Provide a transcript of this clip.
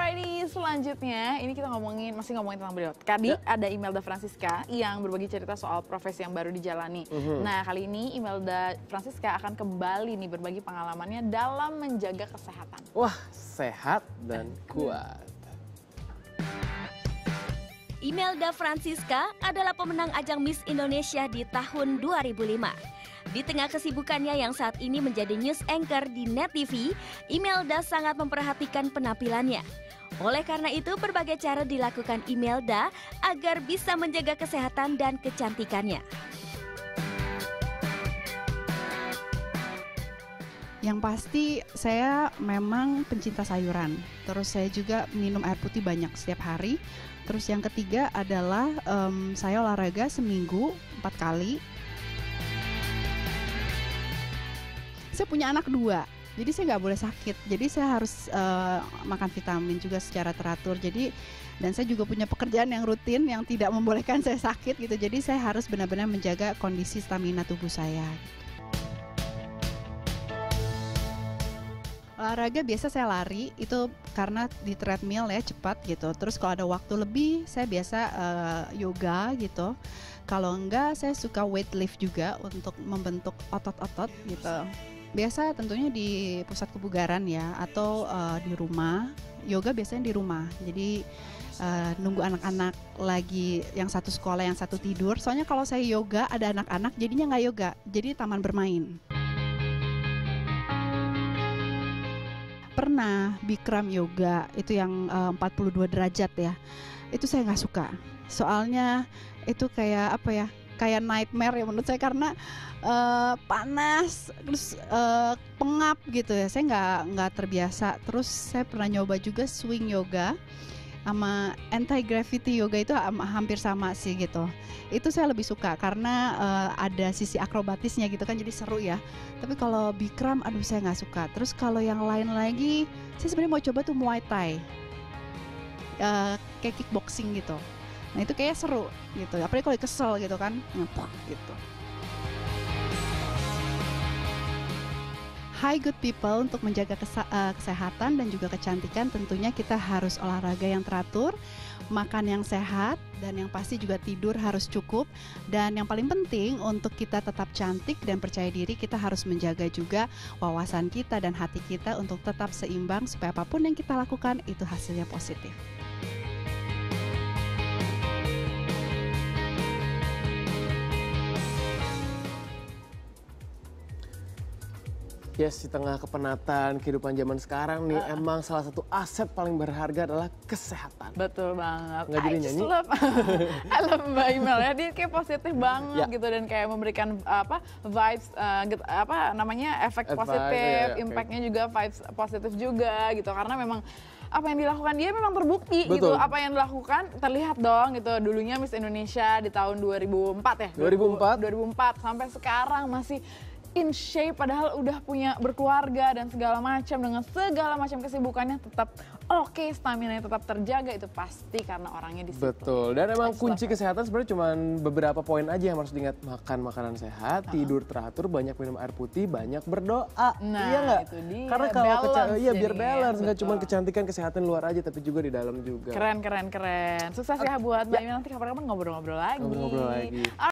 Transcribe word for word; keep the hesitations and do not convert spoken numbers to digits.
Alrighty, selanjutnya ini kita ngomongin, masih ngomongin tentang beliau. Tadi ya. Ada Imelda Francisca yang berbagi cerita soal profesi yang baru dijalani. Mm-hmm. Nah, kali ini Imelda Francisca akan kembali nih berbagi pengalamannya dalam menjaga kesehatan. Wah, sehat dan kuat. Imelda Francisca adalah pemenang ajang Miss Indonesia di tahun dua ribu lima. Di tengah kesibukannya yang saat ini menjadi news anchor di Net T V, Imelda sangat memperhatikan penampilannya. Oleh karena itu, berbagai cara dilakukan Imelda agar bisa menjaga kesehatan dan kecantikannya. Yang pasti saya memang pencinta sayuran. Terus saya juga minum air putih banyak setiap hari. Terus yang ketiga adalah um, saya olahraga seminggu empat kali. Saya punya anak dua, jadi saya nggak boleh sakit. Jadi saya harus uh, makan vitamin juga secara teratur. Jadi dan saya juga punya pekerjaan yang rutin yang tidak membolehkan saya sakit gitu. Jadi saya harus benar-benar menjaga kondisi stamina tubuh saya. Olahraga biasa saya lari itu karena di treadmill ya cepat gitu. Terus kalau ada waktu lebih saya biasa uh, yoga gitu. Kalau enggak saya suka weight lift juga untuk membentuk otot-otot gitu. Biasa tentunya di pusat kebugaran ya atau uh, di rumah. Yoga biasanya di rumah. Jadi uh, nunggu anak-anak lagi yang satu sekolah yang satu tidur. Soalnya kalau saya yoga ada anak-anak jadinya nggak yoga. Jadi taman bermain. Pernah Bikram yoga itu yang uh, empat puluh dua derajat ya. Itu saya nggak suka. Soalnya itu kayak apa ya? Kayak nightmare ya menurut saya karena uh, panas terus uh, pengap gitu ya. Saya nggak nggak terbiasa. Terus saya pernah nyoba juga swing yoga sama anti gravity yoga itu hampir sama sih gitu. Itu saya lebih suka karena uh, ada sisi akrobatisnya gitu kan jadi seru ya. Tapi kalau Bikram aduh saya nggak suka. Terus kalau yang lain lagi saya sebenarnya mau coba tuh Muay Thai. Uh, kayak kickboxing gitu. Nah itu kayak seru gitu, apalagi kalau kesel gitu kan, ngepak gitu. Hi good people, untuk menjaga kesa- uh, kesehatan dan juga kecantikan tentunya kita harus olahraga yang teratur, makan yang sehat, dan yang pasti juga tidur harus cukup. Dan yang paling penting untuk kita tetap cantik dan percaya diri, kita harus menjaga juga wawasan kita dan hati kita untuk tetap seimbang supaya apapun yang kita lakukan itu hasilnya positif. Yes, di tengah kepenatan kehidupan zaman sekarang nih, uh. emang salah satu aset paling berharga adalah kesehatan. Betul banget. Nggak jadi nyanyi? Love, I love Mbak Imel ya, dia kayak positif banget ya. Gitu dan kayak memberikan apa vibes, uh, gitu, apa namanya efek Advice, positif, ya, impactnya okay. juga vibes positif juga gitu karena memang apa yang dilakukan dia memang terbukti. Betul. Gitu. Apa yang dilakukan terlihat dong gitu. Dulunya Miss Indonesia di tahun dua ribu empat ya. dua ribu empat dua ribu empat sampai sekarang masih in shape padahal udah punya berkeluarga dan segala macam dengan segala macam kesibukannya tetap oke, okay, stamina tetap terjaga itu pasti karena orangnya di situ. Betul. Dan emang kunci kesehatan sebenarnya cuma beberapa poin aja yang harus diingat, makan makanan sehat, uh-huh. tidur teratur, banyak minum air putih, banyak berdoa. Nah, iya nggak? Itu dia. Karena kalau keca- iya biar balance, nggak betul. cuma kecantikan kesehatan luar aja tapi juga di dalam juga. Keren keren keren. Sukses ya buat Mbak Imel, nanti kapan-kapan ngobrol-ngobrol lagi. Ngobrol-ngobrol lagi.